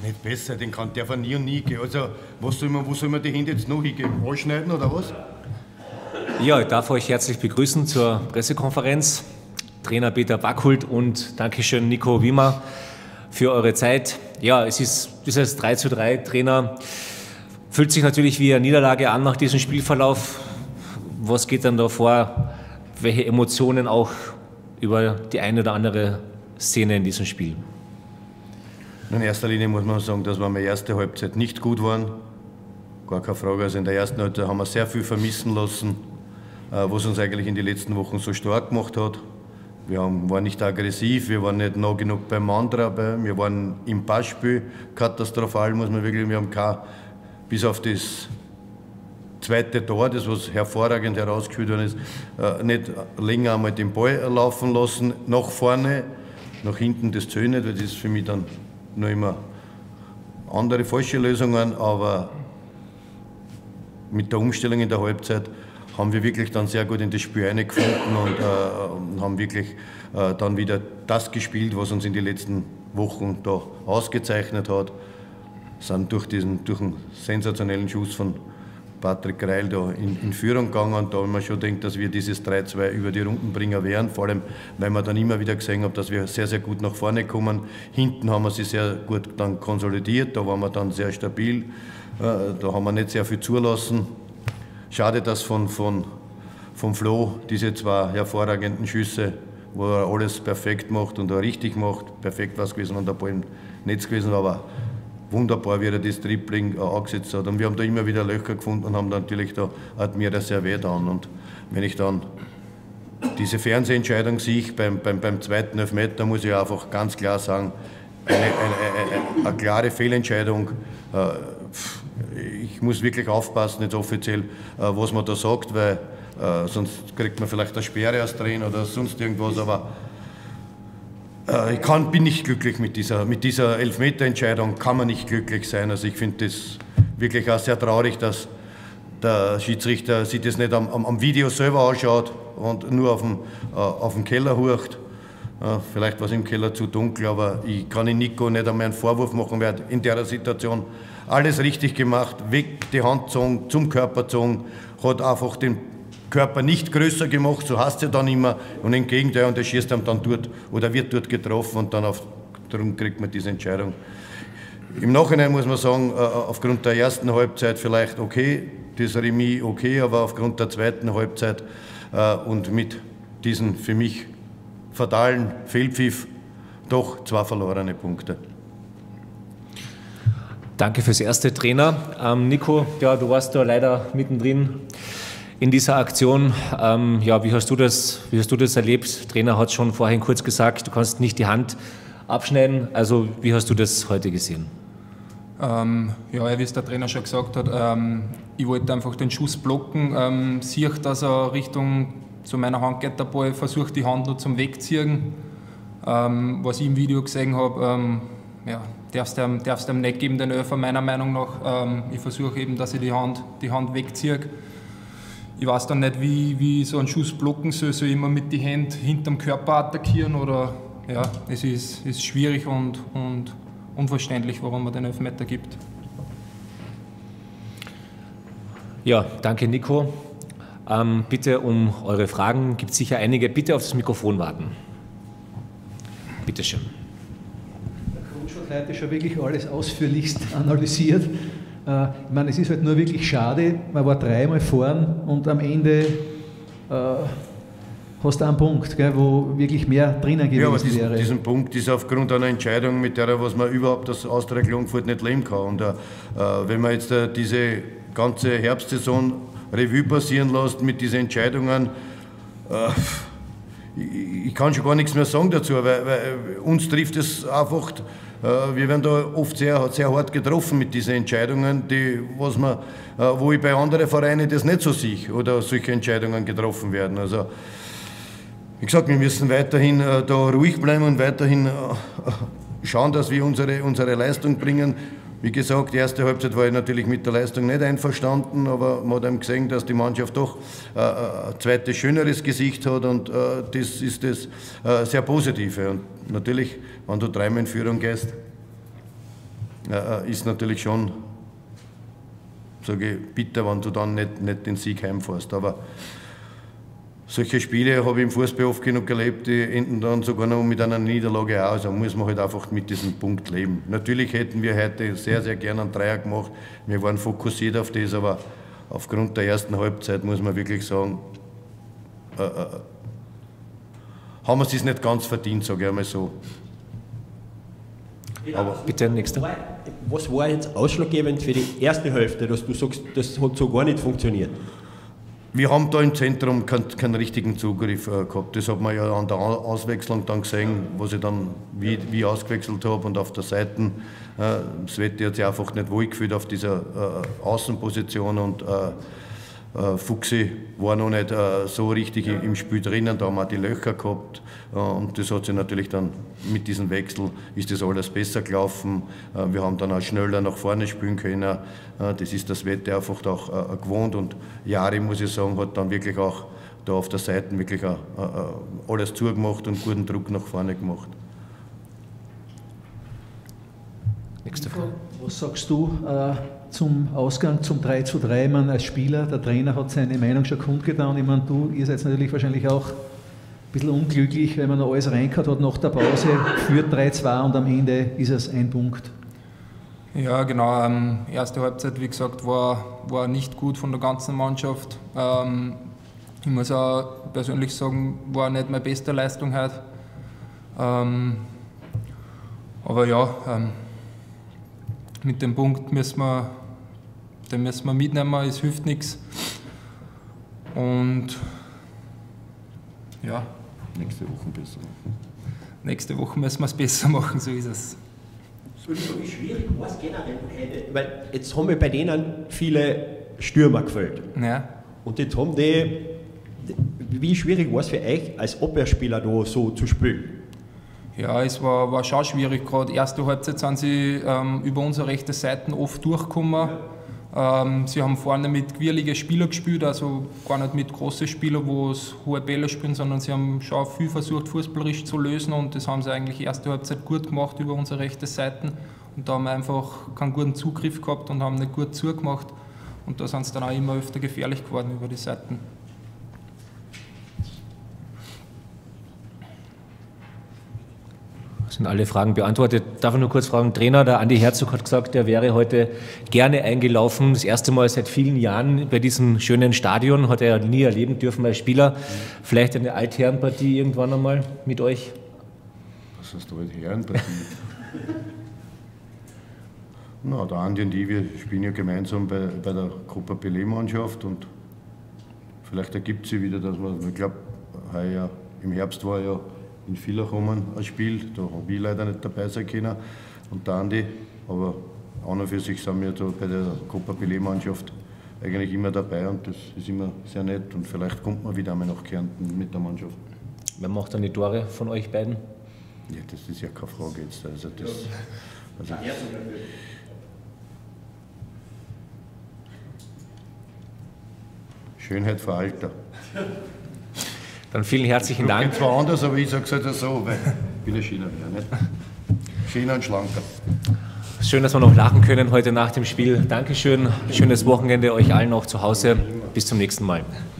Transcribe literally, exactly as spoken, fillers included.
Nicht besser, den kann der von nie und nie gehen. Also, was soll man, wo soll man die Hände jetzt noch hingeben? Anschneiden oder was? Ja, ich darf euch herzlich begrüßen zur Pressekonferenz. Trainer Peter Backhult und Dankeschön Nico Wimmer für eure Zeit. Ja, es ist dieses drei zu drei Trainer. Fühlt sich natürlich wie eine Niederlage an nach diesem Spielverlauf. Was geht dann da vor? Welche Emotionen auch über die eine oder andere Szene in diesem Spiel? In erster Linie muss man sagen, dass wir in der ersten Halbzeit nicht gut waren. Gar keine Frage. Also in der ersten Halbzeit haben wir sehr viel vermissen lassen, was uns eigentlich in den letzten Wochen so stark gemacht hat. Wir waren nicht aggressiv, wir waren nicht nah genug beim Mann dabei, wir waren im Passspiel katastrophal, muss man wirklich, wir haben kein, bis auf das zweite Tor, das was hervorragend herausgespielt worden ist, nicht länger einmal den Ball laufen lassen, nach vorne, nach hinten das zählt nicht, weil das ist für mich dann noch immer andere falsche Lösungen, aber mit der Umstellung in der Halbzeit haben wir wirklich dann sehr gut in das Spiel reingefunden und äh, haben wirklich äh, dann wieder das gespielt, was uns in den letzten Wochen da ausgezeichnet hat. Sind durch diesen durch einen sensationellen Schuss von Patrick Greil da in, in Führung gegangen und da haben wir schon gedacht, dass wir dieses drei zwei über die Rundenbringer wären, vor allem, weil wir dann immer wieder gesehen haben, dass wir sehr, sehr gut nach vorne kommen. Hinten haben wir sie sehr gut dann konsolidiert, da waren wir dann sehr stabil, äh, da haben wir nicht sehr viel zulassen. Schade, dass von, von, von Flo diese zwei hervorragenden Schüsse, wo er alles perfekt macht und auch richtig macht, perfekt war es gewesen, wenn der Ball im Netz gewesen war, aber wunderbar, wie er das Dribbling äh, angesetzt hat. Und wir haben da immer wieder Löcher gefunden und haben dann natürlich da hat mir das sehr weh getan. Und wenn ich dann diese Fernsehentscheidung sehe, beim, beim, beim zweiten Elfmeter, muss ich einfach ganz klar sagen, eine, eine, eine, eine klare Fehlentscheidung. Äh, ich muss wirklich aufpassen, jetzt offiziell, äh, was man da sagt, weil äh, sonst kriegt man vielleicht eine Sperre aus Drehen oder sonst irgendwas, aber Ich kann, bin nicht glücklich mit dieser, mit dieser Elfmeterentscheidung, kann man nicht glücklich sein. Also ich finde das wirklich auch sehr traurig, dass der Schiedsrichter sich das nicht am, am, am Video selber anschaut und nur auf dem, äh, auf dem Keller hurcht. Äh, vielleicht war es im Keller zu dunkel, aber ich kann in Nico nicht einmal einen Vorwurf machen, weil in der Situation alles richtig gemacht, weg die Hand gezogen, zum Körper gezogen, hat einfach den Körper nicht größer gemacht, so heißt es ja dann immer, und im Gegenteil, und der schießt dann dort oder wird dort getroffen und dann auf, darum kriegt man diese Entscheidung. Im Nachhinein muss man sagen, aufgrund der ersten Halbzeit vielleicht okay, das Remis okay, aber aufgrund der zweiten Halbzeit und mit diesen für mich fatalen Fehlpfiff doch zwei verlorene Punkte. Danke fürs erste, Trainer. Ähm, Nico, ja, du warst da leider mittendrin in dieser Aktion. Ähm, ja, wie hast du das, wie hast du das erlebt? Der Trainer hat schon vorhin kurz gesagt, du kannst nicht die Hand abschneiden. Also wie hast du das heute gesehen? Ähm, ja, wie es der Trainer schon gesagt hat, ähm, ich wollte einfach den Schuss blocken. Ähm, sehe, dass er Richtung zu meiner Hand geht, der Ball versucht, die Hand nur zum Wegziehen. Ähm, was ich im Video gesehen habe, ähm, ja, darfst du ihm, darfst du ihm nicht geben, den Elfer, meiner Meinung nach. Ähm, ich versuche eben, dass ich die Hand, die Hand wegziehe. Ich weiß dann nicht, wie, wie so ein Schuss blocken soll, soll ich immer mit den Händen hinterm Körper attackieren oder ja, es ist, ist schwierig und, und unverständlich, warum man den Elfmeter gibt. Ja, danke Nico. Ähm, bitte um eure Fragen, gibt es sicher einige. Bitte auf das Mikrofon warten. Bitte schön. Der Coach hat heute schon wirklich alles ausführlichst analysiert. Ich meine, es ist halt nur wirklich schade, man war dreimal vorn und am Ende äh, hast du einen Punkt, gell, wo wirklich mehr drinnen gewesen ja, aber diesen, wäre. Diesen Punkt ist aufgrund einer Entscheidung, mit der was man überhaupt aus Austria Klagenfurt nicht leben kann. Und äh, wenn man jetzt äh, diese ganze Herbstsaison Revue passieren lässt mit diesen Entscheidungen, äh, ich, ich kann schon gar nichts mehr sagen dazu, weil, weil uns trifft es einfach. Wir werden da oft sehr, sehr hart getroffen mit diesen Entscheidungen, die, was man, wo ich bei anderen Vereinen das nicht so sehe oder solche Entscheidungen getroffen werden. Also, wie gesagt, wir müssen weiterhin da ruhig bleiben und weiterhin schauen, dass wir unsere, unsere Leistung bringen. Wie gesagt, die erste Halbzeit war ich natürlich mit der Leistung nicht einverstanden, aber man hat eben gesehen, dass die Mannschaft doch äh, ein zweites, schöneres Gesicht hat und äh, das ist das äh, sehr Positive. Und natürlich, wenn du dreimal in Führung gehst, äh, ist natürlich schon, sage ich, bitter, wenn du dann nicht, nicht den Sieg heimfährst. Aber solche Spiele habe ich im Fußball oft genug erlebt, die enden dann sogar noch mit einer Niederlage aus. Da muss man halt einfach mit diesem Punkt leben. Natürlich hätten wir heute sehr, sehr gerne einen Dreier gemacht. Wir waren fokussiert auf das, aber aufgrund der ersten Halbzeit muss man wirklich sagen, äh, äh, haben wir es sich nicht ganz verdient, sage ich einmal so. Aber bitte, nächster. Was war jetzt ausschlaggebend für die erste Hälfte, dass du sagst, das hat so gar nicht funktioniert? Wir haben da im Zentrum keinen, keinen richtigen Zugriff äh, gehabt. Das hat man ja an der Auswechslung dann gesehen, was ich dann wie, wie ausgewechselt habe. Und auf der Seite, äh, Sveti hat sich einfach nicht wohlgefühlt auf dieser äh, Außenposition und äh, äh, Fuchsi war noch nicht äh, so richtig im, im Spiel drinnen. Da haben wir die Löcher gehabt äh, und das hat sich natürlich dann mit diesem Wechsel ist das alles besser gelaufen. Äh, wir haben dann auch schneller nach vorne spielen können. Äh, das ist das Wetter einfach auch äh, gewohnt und Jari, muss ich sagen, hat dann wirklich auch da auf der Seite wirklich auch, äh, alles zugemacht und guten Druck nach vorne gemacht. Nächste Frage. Was sagst du äh, zum Ausgang, zum drei zu drei? Ich meine, als Spieler, der Trainer hat seine Meinung schon kundgetan. Ich meine, du, ihr seid natürlich wahrscheinlich auch ein bisschen unglücklich, wenn man noch alles reingehört hat nach der Pause, führt drei zwei und am Ende ist es ein Punkt. Ja, genau. Ähm, erste Halbzeit, wie gesagt, war, war nicht gut von der ganzen Mannschaft. Ähm, ich muss auch persönlich sagen, war nicht meine beste Leistung heute. Ähm, aber ja, ähm, mit dem Punkt müssen wir, den müssen wir mitnehmen, es hilft nichts. Und ja. Nächste Woche besser machen. Nächste Woche müssen wir es besser machen, so ist es. Wie schwierig war es generell? Weil jetzt haben wir bei denen viele Stürmer gefällt. Ja. Und jetzt haben die, wie schwierig war es für euch als Abwehrspieler da so zu spielen? Ja, es war, war schon schwierig. Gerade erste Halbzeit sind sie ähm, über unsere rechte Seite oft durchgekommen. Ähm, sie haben vorne mit gewirrligen Spielern gespielt, also gar nicht mit großen Spielern, wo es hohe Bälle spielen, sondern sie haben schon viel versucht, fußballerisch zu lösen und das haben sie eigentlich erste Halbzeit gut gemacht über unsere rechte Seite. Und da haben wir einfach keinen guten Zugriff gehabt und haben nicht gut zugemacht. Und da sind sie dann auch immer öfter gefährlich geworden über die Seiten. Sind alle Fragen beantwortet. Darf ich nur kurz fragen, Trainer, der Andi Herzog hat gesagt, er wäre heute gerne eingelaufen. Das erste Mal seit vielen Jahren bei diesem schönen Stadion, hat er nie erleben dürfen als Spieler. Vielleicht eine Altherrenpartie irgendwann einmal mit euch? Was hast du heute Herrenpartie? Na, der Andi und ich, wir spielen ja gemeinsam bei, bei der Copa Pelé-Mannschaft und vielleicht ergibt sich wieder, dass man, ich glaube, heuer im Herbst war ja in Villach ein Spiel, da habe ich leider nicht dabei sein können und der Andi, aber an und für sich sind wir da bei der Copa Pelé-Mannschaft eigentlich immer dabei und das ist immer sehr nett und vielleicht kommt man wieder einmal nach Kärnten mit der Mannschaft. Wer macht dann die Tore von euch beiden? Ja, das ist ja keine Frage jetzt. Also das, also Schönheit vor Alter. Dann vielen herzlichen Dank. Ich zwar anders, aber ich sage es halt so, weil ich bin ein schöner mehr, nicht? Schöner und schlanker. Schön, dass wir noch lachen können heute nach dem Spiel. Dankeschön, schönes Wochenende euch allen noch zu Hause. Bis zum nächsten Mal.